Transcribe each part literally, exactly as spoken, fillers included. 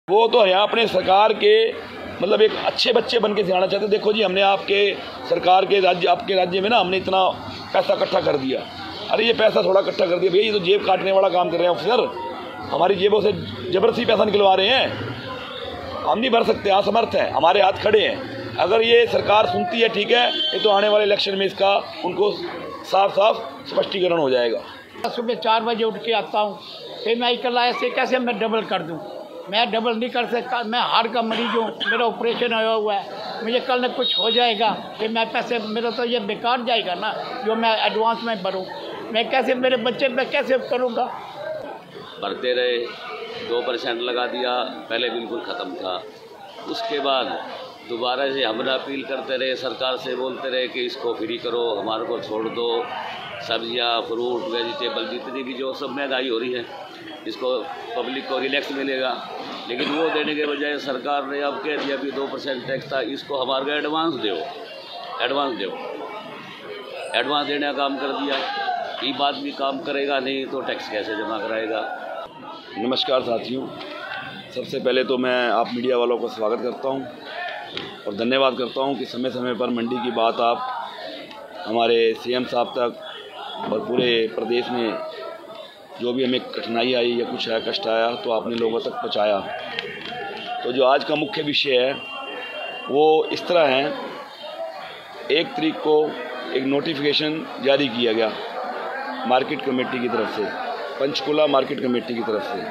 वो तो यहाँ अपने सरकार के मतलब एक अच्छे बच्चे बन के सिखाना चाहते। देखो जी, हमने आपके सरकार के राज्य आपके राज्य में ना हमने इतना पैसा इकट्ठा कर दिया। अरे ये पैसा थोड़ा इकट्ठा कर दिया भैया, ये तो जेब काटने वाला काम कर रहे हैं ऑफिसर, हमारी जेबों से ज़बरदस्ती पैसा निकलवा रहे हैं। हम नहीं भर सकते, असमर्थ हैं, हमारे हाथ खड़े हैं। अगर ये सरकार सुनती है ठीक है, ये तो आने वाले इलेक्शन में इसका उनको साफ साफ स्पष्टीकरण हो जाएगा। सुबह चार बजे उठ के आता हूँ, फिर मैं इकल्ला ऐसे कैसे मैं डबल कर दूँ? मैं डबल नहीं कर सकता, मैं हार्ट का मरीज हूँ, मेरा ऑपरेशन होया हुआ है, मुझे कल न कुछ हो जाएगा, फिर मैं पैसे मेरा तो ये बेकार जाएगा ना जो मैं एडवांस में भरूँ। मैं कैसे मेरे बच्चे मैं कैसे करूँगा? भरते रहे, दो परसेंट लगा दिया, पहले बिल्कुल ख़त्म था। उसके बाद दोबारा से हम अपील करते रहे, सरकार से बोलते रहे कि इसको फ्री करो, हमारे को छोड़ दो। सब्जियां, फ्रूट, वेजिटेबल जितनी भी जो सब महंगाई हो रही है, इसको पब्लिक को रिलैक्स मिलेगा। लेकिन वो देने के बजाय सरकार ने अब कह दिया कि दो परसेंट टैक्स था, इसको हमारे को एडवांस दो, एडवांस दो एडवांस देने का काम कर दिया। ये बात भी काम करेगा नहीं तो टैक्स कैसे जमा कराएगा? नमस्कार साथियों, सबसे पहले तो मैं आप मीडिया वालों का स्वागत करता हूं और धन्यवाद करता हूं कि समय समय पर मंडी की बात आप हमारे सीएम साहब तक और पूरे प्रदेश में जो भी हमें कठिनाई आई या कुछ है कष्ट आया तो आपने लोगों तक पहुंचाया। तो जो आज का मुख्य विषय है वो इस तरह है, एक तारीख को एक नोटिफिकेशन जारी किया गया मार्केट कमेटी की तरफ से, पंचकुला मार्केट कमेटी की तरफ से,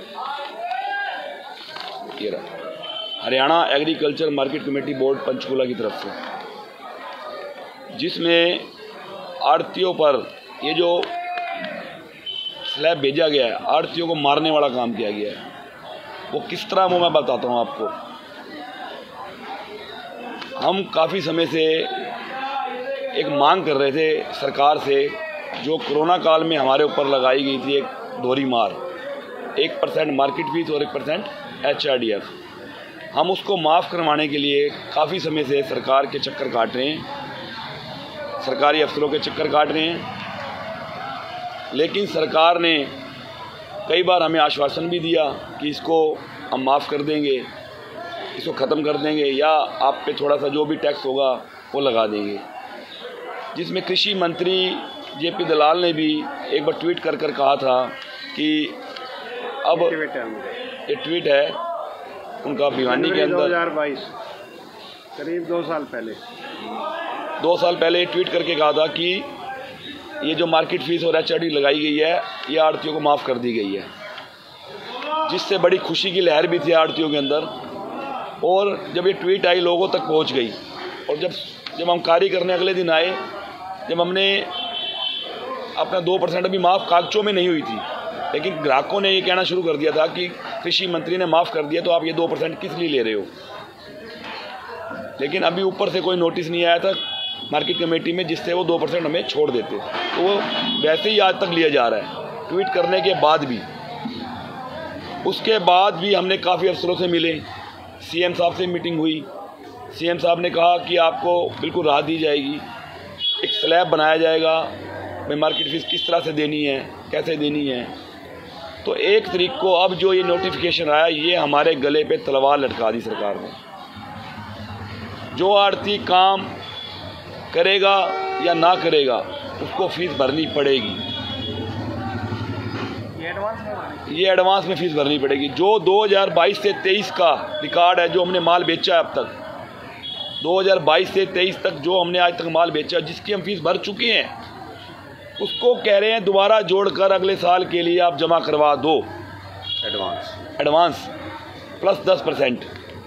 ये रहा Haryana agriculture market committee board Panchkula की तरफ से, जिसमें आड़तियों पर ये जो स्लैब भेजा गया है, आड़तियों को मारने वाला काम किया गया है। वो किस तरह वो मैं बताता हूँ आपको। हम काफ़ी समय से एक मांग कर रहे थे सरकार से, जो कोरोना काल में हमारे ऊपर लगाई गई थी एक दोहरी मार, एक परसेंट मार्केट फीस और एक percent H R D F, हम उसको माफ़ करवाने के लिए काफ़ी समय से सरकार के चक्कर काट रहे हैं, सरकारी अफसरों के चक्कर काट रहे हैं। लेकिन सरकार ने कई बार हमें आश्वासन भी दिया कि इसको हम माफ़ कर देंगे, इसको ख़त्म कर देंगे या आप पे थोड़ा सा जो भी टैक्स होगा वो लगा देंगे। जिसमें कृषि मंत्री जे पी दलाल ने भी एक बार ट्वीट कर कर कहा था कि अब ये ट्वीट है उनका भिवानी के अंदर दो हज़ार बाईस करीब दो साल पहले दो साल पहले ट्वीट करके कहा था कि ये जो मार्केट फीस और एच आर डी लगाई गई है ये आड़तियों को माफ़ कर दी गई है, जिससे बड़ी खुशी की लहर भी थी आड़तियों के अंदर। और जब ये ट्वीट आई लोगों तक पहुंच गई और जब जब हम कार्य करने अगले दिन आए, जब हमने अपना दो परसेंट अभी माफ़ कागजों में नहीं हुई थी, लेकिन ग्राहकों ने ये कहना शुरू कर दिया था कि कृषि मंत्री ने माफ़ कर दिया तो आप ये दो परसेंट किस लिए ले रहे हो। लेकिन अभी ऊपर से कोई नोटिस नहीं आया था मार्केट कमेटी में जिससे वो दो परसेंट हमें छोड़ देते, तो वो वैसे ही आज तक लिया जा रहा है ट्वीट करने के बाद भी। उसके बाद भी हमने काफ़ी अफसरों से मिले, सीएम साहब से मीटिंग हुई, सीएम साहब ने कहा कि आपको बिल्कुल राहत दी जाएगी, एक स्लैब बनाया जाएगा, भाई मार्केट फीस किस तरह से देनी है, कैसे देनी है। तो एक तारीख को अब जो ये नोटिफिकेशन आया, ये हमारे गले पे तलवार लटका दी सरकार ने। जो आड़ती काम करेगा या ना करेगा उसको फीस भरनी पड़ेगी, ये एडवांस में फीस भरनी पड़ेगी। जो दो हज़ार बाईस से तेईस का रिकॉर्ड है, जो हमने माल बेचा है अब तक, दो हज़ार बाईस से तेईस तक जो हमने आज तक माल बेचा, जिसकी हम फीस भर चुके हैं, उसको कह रहे हैं दोबारा जोड़कर अगले साल के लिए आप जमा करवा दो एडवांस एडवांस प्लस दस परसेंट।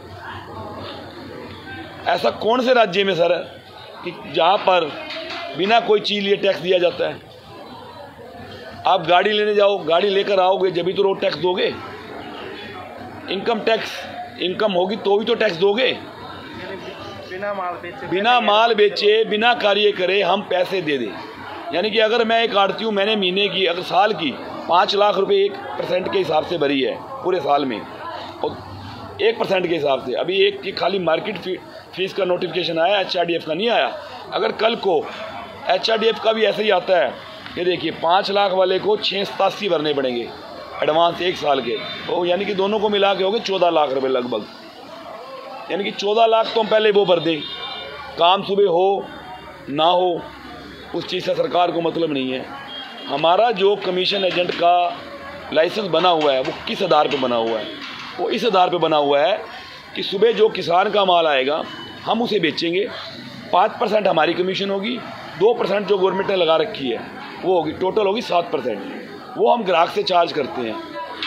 ऐसा कौन से राज्य में सर है कि जहाँ पर बिना कोई चीज़ लिए टैक्स दिया जाता है? आप गाड़ी लेने जाओ, गाड़ी लेकर आओगे जब भी तो रोड टैक्स दोगे, इनकम टैक्स इनकम होगी तो भी तो टैक्स दोगे। बिना माल बेचे बिना माल बेचे बिना कार्य करे हम पैसे दे दें। यानी कि अगर मैं एक आड़ती हूँ, मैंने महीने की अगर साल की पाँच लाख रुपए एक परसेंट के हिसाब से भरी है पूरे साल में, और एक परसेंट के हिसाब से अभी एक की खाली मार्केट फी, फीस का नोटिफिकेशन आया, एच आर डी एफ का नहीं आया। अगर कल को एच आर डी एफ का भी ऐसे ही आता है, ये देखिए पाँच लाख वाले को छः सतासी भरने पड़ेंगे एडवांस एक साल के, तो यानी कि दोनों को मिला के हो गए चौदह लाख रुपए लगभग। यानी कि चौदह लाख तो हम पहले वो भर दें, काम सुबह हो ना हो उस चीज़ से सरकार को मतलब नहीं है। हमारा जो कमीशन एजेंट का लाइसेंस बना हुआ है वो किस आधार पे बना हुआ है? वो इस आधार पे बना हुआ है कि सुबह जो किसान का माल आएगा हम उसे बेचेंगे, पाँच परसेंट हमारी कमीशन होगी, दो परसेंट जो गवर्नमेंट ने लगा रखी है वो होगी, टोटल होगी सात परसेंट। वो हम ग्राहक से चार्ज करते हैं,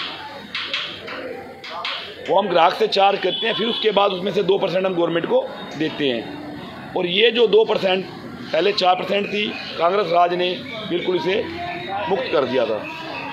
वो हम ग्राहक से चार्ज करते हैं, फिर उसके बाद उसमें से दो परसेंट हम गवर्नमेंट को देते हैं। और ये जो दो परसेंट पहले चार परसेंट थी, कांग्रेस राज ने बिल्कुल इसे मुक्त कर दिया था।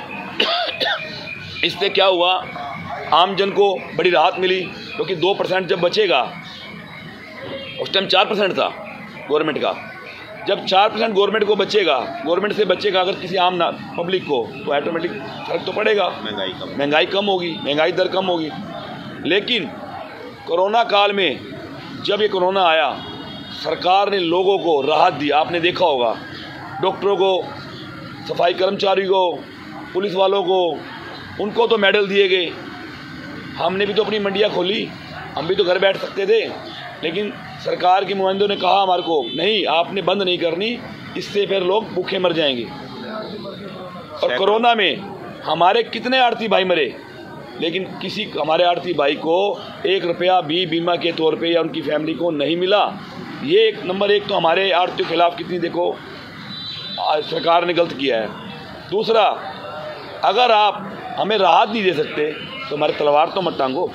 इससे क्या हुआ, आम जन को बड़ी राहत मिली, क्योंकि दो परसेंट जब बचेगा, उस टाइम चार परसेंट था गवर्नमेंट का, जब चार परसेंट गवर्नमेंट को बचेगा, गवर्नमेंट से बचेगा अगर किसी आम ना पब्लिक को, तो ऑटोमेटिक फर्क तो पड़ेगा, महंगाई कम महंगाई कम होगी, महंगाई दर कम होगी। लेकिन कोरोना काल में जब ये कोरोना आया, सरकार ने लोगों को राहत दी। आपने देखा होगा, डॉक्टरों को, सफाई कर्मचारी को, पुलिस वालों को, उनको तो मेडल दिए गए। हमने भी तो अपनी मंडियाँ खोली, हम भी तो घर बैठ सकते थे, लेकिन सरकार के नुमाइंदों ने कहा हमारे को, नहीं आपने बंद नहीं करनी, इससे फिर लोग भूखे मर जाएंगे। और कोरोना में हमारे कितने आड़ती भाई मरे, लेकिन किसी हमारे आड़ती भाई को एक रुपया भी बीमा के तौर पे या उनकी फैमिली को नहीं मिला। ये एक नंबर एक तो हमारे आड़तियों के खिलाफ कितनी देखो सरकार ने गलत किया है। दूसरा, अगर आप हमें राहत नहीं दे सकते तो हमारी तलवार तो मत टांगो।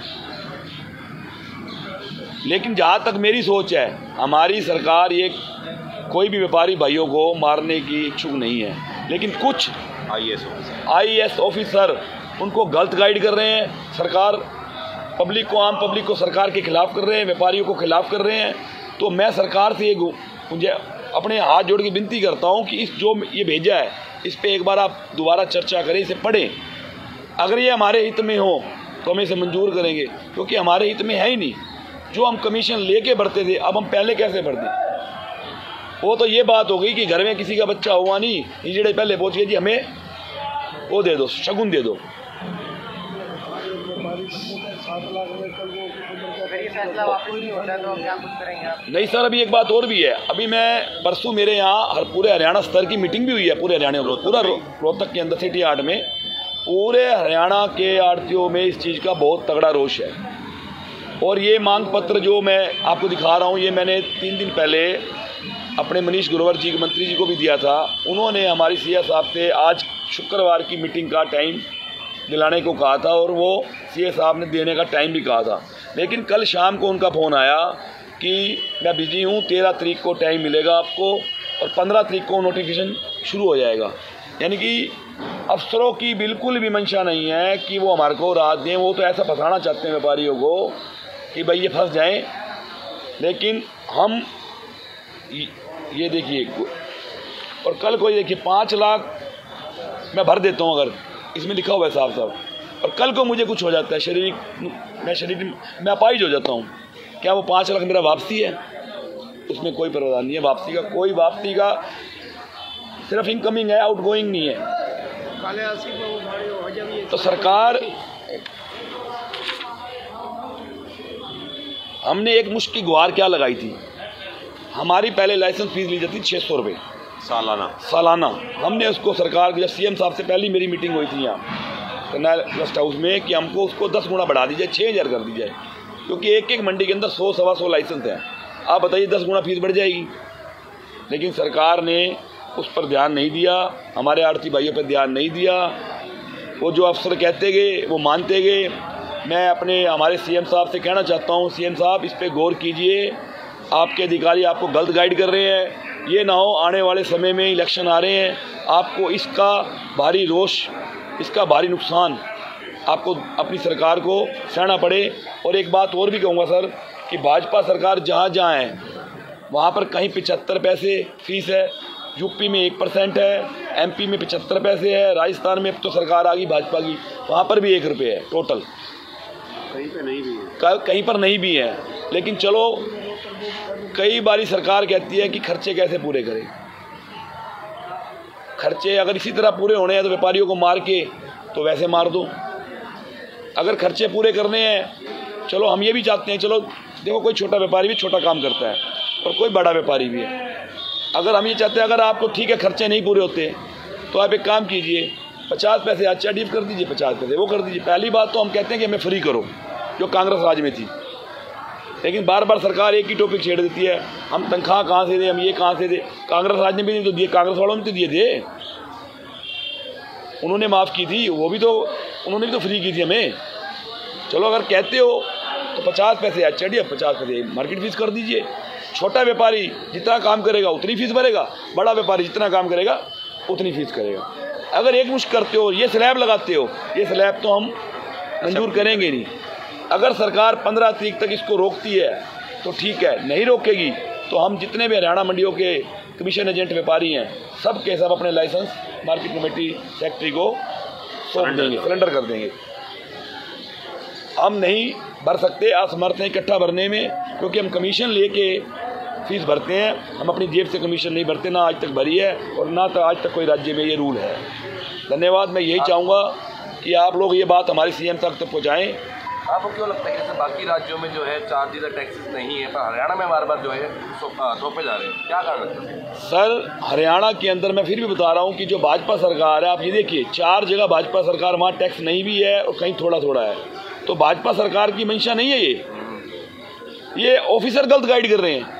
लेकिन जहाँ तक मेरी सोच है, हमारी सरकार ये कोई भी व्यापारी भाइयों को मारने की इच्छुक नहीं है, लेकिन कुछ I A S I A S officer उनको गलत गाइड कर रहे हैं। सरकार पब्लिक को, आम पब्लिक को सरकार के खिलाफ कर रहे हैं, व्यापारियों को खिलाफ कर रहे हैं। तो मैं सरकार से ये मुझे अपने हाथ जोड़ के विनती करता हूँ कि इस जो ये भेजा है इस पे एक बार आप दोबारा चर्चा करें, इसे पढ़ें। अगर ये हमारे हित में हो तो हम इसे मंजूर करेंगे, क्योंकि हमारे हित में है ही नहीं। जो हम कमीशन लेके भरते थे, अब हम पहले कैसे भर दें? वो तो ये बात हो गई कि घर में किसी का बच्चा हुआ नहीं, ईजड़े पहले पहुँच गए जी हमें वो दे दो, शगुन दे दो। नहीं सर, अभी एक बात और भी है। अभी मैं परसों मेरे यहाँ हर पूरे हरियाणा स्तर की मीटिंग भी हुई है, पूरे हरियाणा में, पूरा रोहतक के अंदर सिटी आर्ट में, पूरे हरियाणा के आड़तियों में इस चीज़ का बहुत तगड़ा रोष है। और ये मांग पत्र जो मैं आपको दिखा रहा हूँ, ये मैंने तीन दिन पहले अपने मनीष ग्रोवर जी मंत्री जी को भी दिया था। उन्होंने हमारी सी एस साहब से आज शुक्रवार की मीटिंग का टाइम दिलाने को कहा था, और वो सी एस साहब ने देने का टाइम भी कहा था। लेकिन कल शाम को उनका फ़ोन आया कि मैं बिजी हूँ, तेरह तारीख को टाइम मिलेगा आपको, और पंद्रह तारीख को नोटिफिकेशन शुरू हो जाएगा। यानी कि अफसरों की बिल्कुल भी मंशा नहीं है कि वो हमारे को राहत दें। वो तो ऐसा फंसाना चाहते हैं व्यापारियों को कि भाई ये फंस जाएं। लेकिन हम ये देखिए, और कल को ये देखिए पाँच लाख मैं भर देता हूँ, अगर इसमें लिखा हुआ है साहब साहब, और कल को मुझे कुछ हो जाता है, शारीरिक मैं शरीर मैं अपाहिज हो जाता हूँ, क्या वो पाँच लाख मेरा वापसी है? उसमें कोई प्रावधान नहीं है वापसी का, कोई वापसी का, सिर्फ इनकमिंग है, आउटगोइंग नहीं है। तो सरकार, हमने एक मुश्त की गुहार क्या लगाई थी, हमारी पहले लाइसेंस फीस ली जाती छः सौ रुपये सालाना सालाना हमने उसको सरकार के, जब सी एम साहब से पहली मेरी मीटिंग हुई थी यहाँ करनाल गेस्ट हाउस में, कि हमको उसको दस गुना बढ़ा दी जाए, छः हज़ार कर दी जाए, क्योंकि एक एक मंडी के अंदर सौ सवा सौ लाइसेंस हैं। आप बताइए दस गुना फीस बढ़ जाएगी। लेकिन सरकार ने उस पर ध्यान नहीं दिया, हमारे आड़ती भाइयों पर ध्यान नहीं दिया। वो जो अफसर कहते गए वो मानते गए। मैं अपने हमारे सी एम साहब से कहना चाहता हूँ, सी एम साहब इस पर गौर कीजिए, आपके अधिकारी आपको गलत गाइड कर रहे हैं। ये ना हो आने वाले समय में इलेक्शन आ रहे हैं, आपको इसका भारी रोष, इसका भारी नुकसान आपको अपनी सरकार को सहना पड़े। और एक बात और भी कहूँगा सर, कि भाजपा सरकार जहाँ जहाँ है वहाँ पर कहीं पचहत्तर पैसे फीस है, यूपी में एक परसेंट है, एमपी में पचहत्तर पैसे है, राजस्थान में तो सरकार आ गई भाजपा की, वहाँ पर भी एक रुपये है टोटल, कहीं पे नहीं भी है, कहीं पर नहीं भी है। लेकिन चलो, कई बारी सरकार कहती है कि खर्चे कैसे पूरे करें। खर्चे अगर इसी तरह पूरे होने हैं तो व्यापारियों को मार के तो वैसे मार दो। अगर खर्चे पूरे करने हैं, चलो हम ये भी चाहते हैं, चलो देखो कोई छोटा व्यापारी भी छोटा काम करता है और कोई बड़ा व्यापारी भी है। अगर हम ये चाहते हैं, अगर आपको ठीक है खर्चे नहीं पूरे होते तो आप एक काम कीजिए, पचास पैसे आज चार्ज कर दीजिए, पचास पैसे वो कर दीजिए। पहली बात तो हम कहते हैं कि हमें फ्री करो, जो कांग्रेस राज में थी, लेकिन बार बार सरकार एक ही टॉपिक छेड़ देती है, हम तनख्वाह कहाँ से दे, हम ये कहाँ से दे। कांग्रेस राज ने भी तो दिए, कांग्रेस वालों ने तो दिए थे, उन्होंने माफ़ की थी, वो भी तो उन्होंने भी तो फ्री की थी हमें। चलो अगर कहते हो तो पचास पैसे आज चढ़िए, पचास पैसे मार्केट फीस कर दीजिए। छोटा व्यापारी जितना काम करेगा उतनी फीस भरेगा, बड़ा व्यापारी जितना काम करेगा उतनी फीस करेगा। अगर एक मुश्त करते हो, ये स्लैब लगाते हो, ये स्लैब तो हम मंजूर करेंगे नहीं। अगर सरकार पंद्रह तारीख तक इसको रोकती है तो ठीक है, नहीं रोकेगी तो हम जितने भी हरियाणा मंडियों के कमीशन एजेंट व्यापारी हैं सब के सब अपने लाइसेंस मार्केट कमेटी सेक्रेटरी को सौंप देंगे, सरेंडर कर देंगे। हम नहीं भर सकते, असमर्थ हैं इकट्ठा भरने में, क्योंकि हम कमीशन लेके फीस भरते हैं, हम अपनी जेब से कमीशन नहीं भरते, ना आज तक भरी है और ना तो आज तक कोई राज्य में ये रूल है। धन्यवाद। मैं यही चाहूँगा कि आप लोग ये बात हमारे सीएम तक तो पहुँचाएँ। आपको क्यों लगता है कि जैसे बाकी राज्यों में जो है चार्ज या टैक्सेस नहीं है, पर हरियाणा में बार बार जो है थोपे जा रहे हैं, क्या कारण है सर? हरियाणा के अंदर मैं फिर भी बता रहा हूँ कि जो भाजपा सरकार है, आप ये देखिए चार जगह भाजपा सरकार, वहाँ टैक्स नहीं भी है और कहीं थोड़ा थोड़ा है, तो भाजपा सरकार की मंशा नहीं है ये ये ऑफिसर गलत गाइड कर रहे हैं।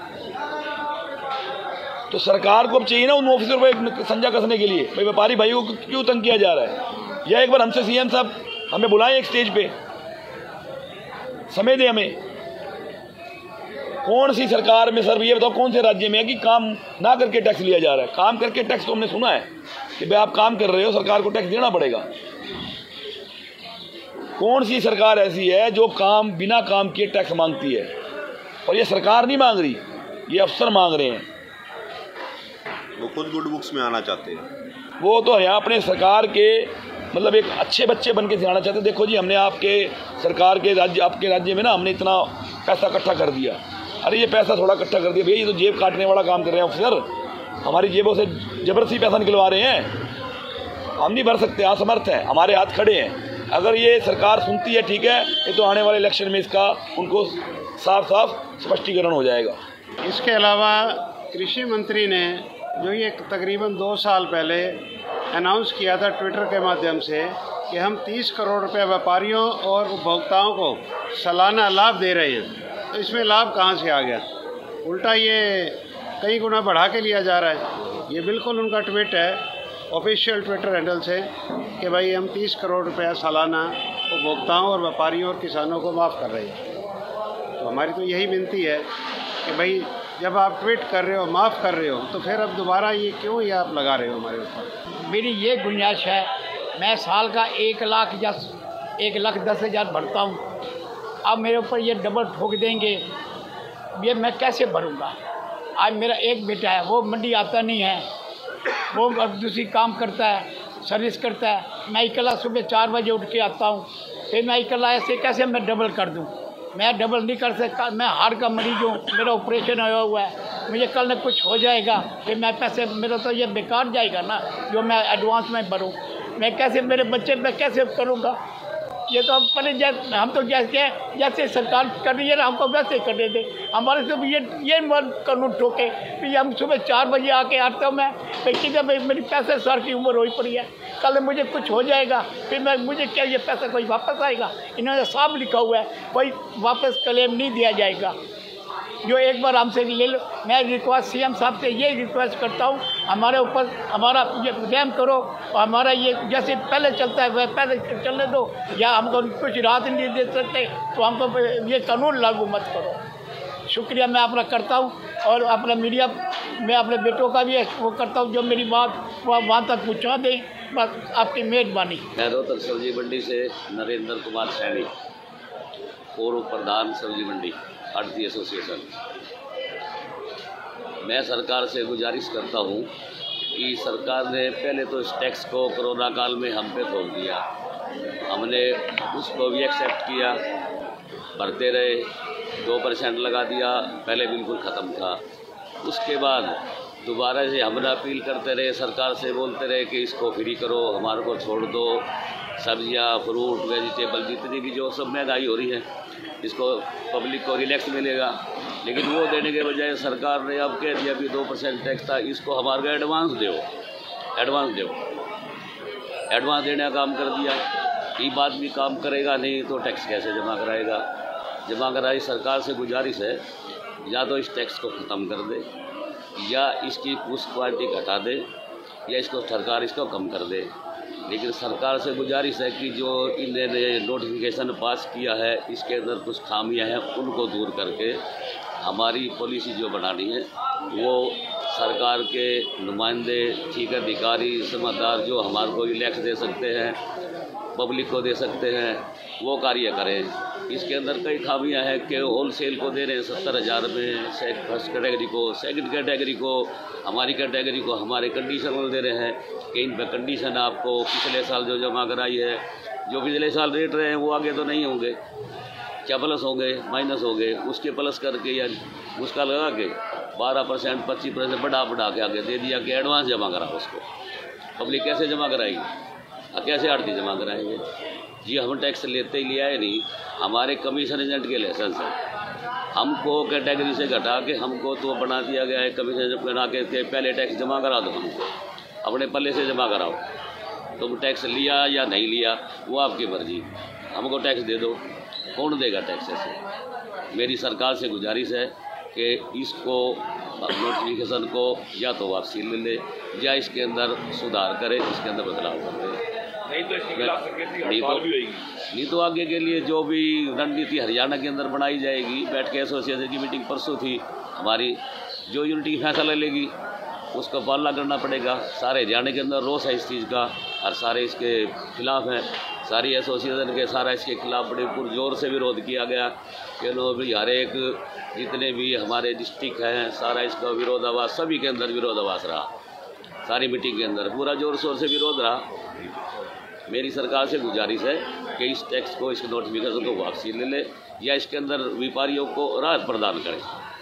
तो सरकार को अब चाहिए ना उन ऑफिसर को संजा कसने के लिए, भाई व्यापारी भाइयों को क्यों तंग किया जा रहा है। या एक बार हमसे सीएम साहब हमें बुलाएं एक स्टेज पे, समय दे हमें। कौन सी सरकार में सर ये बताओ कौन से राज्य में है कि काम ना करके टैक्स लिया जा रहा है? काम करके टैक्स तो हमने सुना है कि भाई आप काम कर रहे हो, सरकार को टैक्स देना पड़ेगा। कौन सी सरकार ऐसी है जो काम बिना काम किए टैक्स मांगती है? और ये सरकार नहीं मांग रही, ये अफसर मांग रहे हैं। वो खुद गुड बुक्स में आना चाहते हैं। वो तो यहाँ अपने सरकार के मतलब एक अच्छे बच्चे बन के आना चाहते। देखो जी, हमने आपके सरकार के राज्य आपके राज्य में ना हमने इतना पैसा इकट्ठा कर दिया। अरे ये पैसा थोड़ा इकट्ठा कर दिया भैया, ये तो जेब काटने वाला काम कर रहे हैं ऑफिसर, हमारी जेबों से जबरदस्ती पैसा निकलवा रहे हैं। हम नहीं भर सकते, असमर्थ हैं, हमारे हाथ खड़े हैं। अगर ये सरकार सुनती है ठीक है, ये तो आने वाले इलेक्शन में इसका उनको साफ साफ स्पष्टीकरण हो जाएगा। इसके अलावा कृषि मंत्री ने जो ये तकरीबन दो साल पहले अनाउंस किया था ट्विटर के माध्यम से कि हम तीस करोड़ रुपए व्यापारियों और उपभोक्ताओं को सालाना लाभ दे रहे हैं, तो इसमें लाभ कहाँ से आ गया? उल्टा ये कई गुना बढ़ा के लिया जा रहा है। ये बिल्कुल उनका ट्वीट है ऑफिशियल ट्विटर हैंडल से कि भाई हम तीस करोड़ रुपया सालाना उपभोक्ताओं और व्यापारियों और किसानों को माफ़ कर रहे हैं। तो हमारी तो यही विनती है कि भाई जब आप ट्वीट कर रहे हो, माफ़ कर रहे हो, तो फिर अब दोबारा ये क्यों ये आप लगा रहे हो हमारे ऊपर? मेरी ये गुंजाइश है, मैं साल का एक लाख या एक लाख दस हज़ार भरता हूँ, अब मेरे ऊपर ये डबल ठोक देंगे, ये मैं कैसे भरूँगा? आज मेरा एक बेटा है, वो मंडी आता नहीं है, वो अब दूसरी काम करता है, सर्विस करता है। मैं अकेला सुबह चार बजे उठ के आता हूँ, फिर मैं अकेला ऐसे कैसे मैं डबल कर दूँ? मैं डबल नहीं कर सकता। मैं हार्ट का मरीज हूँ, मेरा ऑपरेशन हुआ हुआ है, मुझे कल न कुछ हो जाएगा, फिर मैं पैसे मेरा तो ये बेकार जाएगा ना जो मैं एडवांस में भरूँ। मैं कैसे मेरे बच्चे मैं कैसे करूँगा? ये तो हम पहले जैसे हम तो जैसे जैसे सरकार कर रही है ना, हमको वैसे कर देते। हमारे से ये ये कानून ठोके कि हम सुबह चार बजे आके आता हूँ, मैं कितने भाई मेरी पैंसठ साल की उम्र हुई पड़ी है, कल मुझे कुछ हो जाएगा, फिर मैं मुझे क्या ये पैसा कोई वापस आएगा? इन्होंने साफ लिखा हुआ है कोई वापस क्लेम नहीं दिया जाएगा। जो एक बार हमसे ले लो, मैं रिक्वेस्ट सीएम साहब से ये रिक्वेस्ट करता हूँ, हमारे ऊपर हमारा ये रहम करो और हमारा ये जैसे पहले चलता है वह पहले चलने दो, या हमको कुछ राहत नहीं दे सकते तो हमको ये कानून लागू मत करो। शुक्रिया मैं अपना करता हूँ और अपना मीडिया मैं अपने बेटों का भी वो करता हूँ, जो मेरी बात वह वहाँ तक पहुँचा दें, बस आपकी मेहरबानी। मैं रोहतक सब्जी मंडी से नरेंद्र कुमार सैनी, पूर्व प्रधान सब्जी मंडी आड़ती एसोसिएशन। मैं सरकार से गुजारिश करता हूँ कि सरकार ने पहले तो इस टैक्स को कोरोना काल में हम पे थोप दिया, हमने उसको भी एक्सेप्ट किया, भरते रहे, दो परसेंट लगा दिया, पहले बिल्कुल ख़त्म था। उसके बाद दोबारा से हम अपील करते रहे, सरकार से बोलते रहे कि इसको फ्री करो, हमारे को छोड़ दो। सब्जियां, फ्रूट, वेजिटेबल जितनी भी जो सब महंगाई हो रही है, इसको पब्लिक को रिलैक्स मिलेगा। लेकिन वो देने के बजाय सरकार ने अब कह दिया कि दो परसेंट टैक्स था, इसको हमारे को एडवांस दो, एडवांस दो, एडवांस देने का काम कर दिया। ये बात भी काम करेगा नहीं तो टैक्स कैसे जमा कराएगा? जमा कराई सरकार से गुजारिश है, या तो इस टैक्स को ख़त्म कर दे, या इसकी कुछ क्वालिटी घटा दे, या इसको सरकार इसको कम कर दे। लेकिन सरकार से गुजारिश है कि जो इन्होंने नोटिफिकेशन पास किया है, इसके अंदर कुछ खामियां हैं, उनको दूर करके हमारी पॉलिसी जो बनानी है, वो सरकार के नुमाइंदे, ठीक अधिकारी, समझदार जो हमारे को रिलैक्स दे सकते हैं, पब्लिक को दे सकते हैं, वो कार्य करें। इसके अंदर कई खामियां हैं कि होल सेल को दे रहे हैं सत्तर हज़ार में, फर्स्ट कैटेगरी को, सेकंड कैटेगरी को, हमारी कैटेगरी को हमारे कंडीशन दे रहे हैं कि इन पर कंडीशन आपको पिछले साल जो जमा कराई है, जो पिछले साल रेट रहे हैं वो आगे तो नहीं होंगे, क्या प्लस होंगे, माइनस होंगे, उसके प्लस करके या उसका लगा के बारह परसेंट पच्चीस परसेंट बढ़ा बढ़ा के आगे दे दिया कि एडवांस जमा करा। उसको पब्लिक कैसे जमा कराएगी, कैसे आड़ती जमा कराएंगे? जी हम टैक्स लेते ही लिया है नहीं, हमारे कमीशन एजेंट के लाइसेंस है, हमको कैटेगरी से घटा के हमको तो बना दिया गया है कमीशन एजेंट बना के, पहले टैक्स जमा करा दो, हमको अपने पल्ले से जमा कराओ, तुम टैक्स लिया या नहीं लिया वो आपकी मर्जी, हमको टैक्स दे दो। कौन देगा टैक्स? ऐसे मेरी सरकार से गुजारिश है कि इसको नोटिफिकेशन को या तो वापसी ले ले, या इसके अंदर सुधार करे, इसके अंदर बदलाव कर दे। नहीं तो इसके खिलाफ नहीं तो, भी होगी। नहीं तो आगे के लिए जो भी रणनीति हरियाणा के अंदर बनाई जाएगी, बैठ के एसोसिएशन की मीटिंग परसों थी हमारी, जो यूनिटी की फैसला लेगी उसका पालना करना पड़ेगा। सारे हरियाणा के अंदर रोष है इस चीज़ का, और सारे इसके खिलाफ हैं, सारी एसोसिएशन के सारा इसके खिलाफ बड़े पुरजोर से विरोध किया गया कि नो भी हर एक जितने भी हमारे डिस्ट्रिक्ट हैं सारा इसका विरोध आवाज़, सभी के अंदर विरोध आवाज़ रहा, सारी मीटिंग के अंदर पूरा जोर शोर से विरोध रहा। मेरी सरकार से गुजारिश है कि इस टैक्स को, इस नोटिफिकेशन को वापसी ले ले, या इसके अंदर व्यापारियों को राहत प्रदान करें।